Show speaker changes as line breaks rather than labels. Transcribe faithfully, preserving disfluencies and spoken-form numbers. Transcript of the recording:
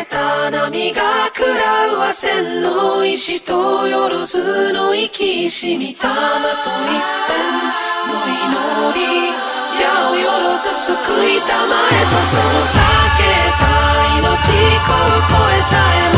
けた波が食らうは千の石とよろずの生き石に玉と一片の祈り矢をよろず救いたまえとその避けた命こう声さえ